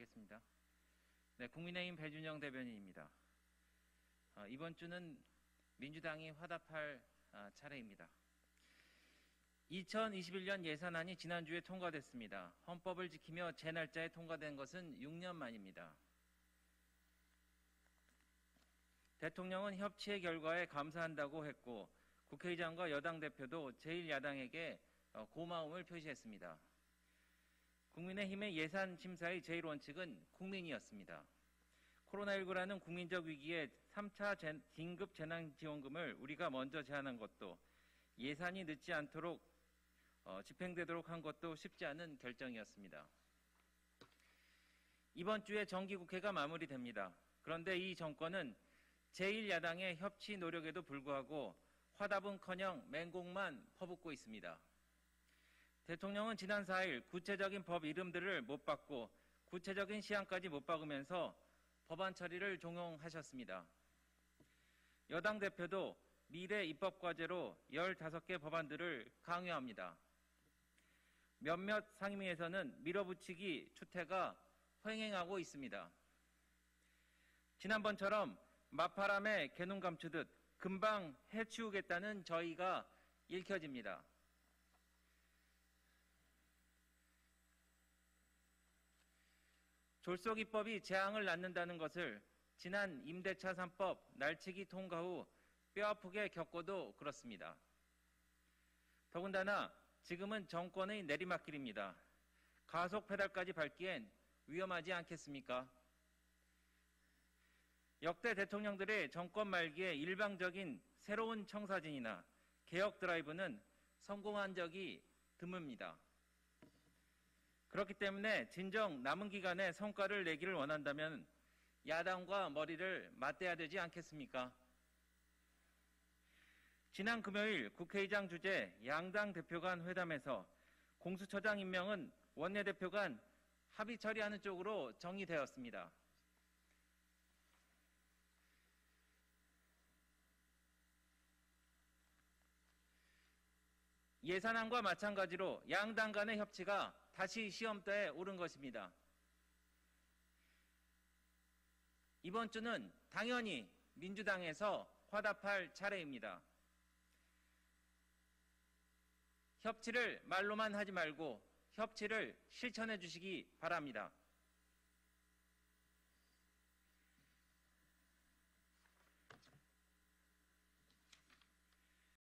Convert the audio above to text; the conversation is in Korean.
하겠습니다. 네, 국민의힘 배준영 대변인입니다. 이번 주는 민주당이 화답할 차례입니다. 2021년 예산안이 지난주에 통과됐습니다. 헌법을 지키며 제 날짜에 통과된 것은 6년 만입니다. 대통령은 협치의 결과에 감사한다고 했고 국회의장과 여당 대표도 제1야당에게 고마움을 표시했습니다. 국민의힘의 예산 심사의 제일 원칙은 국민이었습니다. 코로나19라는 국민적 위기에 3차 긴급 재난지원금을 우리가 먼저 제안한 것도 예산이 늦지 않도록 집행되도록 한 것도 쉽지 않은 결정이었습니다. 이번 주에 정기국회가 마무리됩니다. 그런데 이 정권은 제1야당의 협치 노력에도 불구하고 화답은커녕 맹공만 퍼붓고 있습니다. 대통령은 지난 4일 구체적인 법 이름들을 못 받고 구체적인 시한까지 못 박으면서 법안 처리를 종용하셨습니다. 여당 대표도 미래 입법과제로 15개 법안들을 강요합니다. 몇몇 상임위에서는 밀어붙이기 추태가 횡행하고 있습니다. 지난번처럼 마파람에 개눈 감추듯 금방 해치우겠다는 저희가 읽혀집니다. 졸속 입법이 재앙을 낳는다는 것을 지난 임대차 3법 날치기 통과 후 뼈아프게 겪고도 그렇습니다. 더군다나 지금은 정권의 내리막길입니다. 가속 페달까지 밟기엔 위험하지 않겠습니까? 역대 대통령들의 정권 말기에 일방적인 새로운 청사진이나 개혁 드라이브는 성공한 적이 드뭅니다. 그렇기 때문에 진정 남은 기간에 성과를 내기를 원한다면 야당과 머리를 맞대야 되지 않겠습니까? 지난 금요일 국회의장 주재 양당 대표 간 회담에서 공수처장 임명은 원내대표 간 합의 처리하는 쪽으로 정리되었습니다. 예산안과 마찬가지로 양당 간의 협치가 다시 시험대에 오른 것입니다. 이번 주는 당연히 민주당에서 화답할 차례입니다. 협치를 말로만 하지 말고 협치를 실천해 주시기 바랍니다.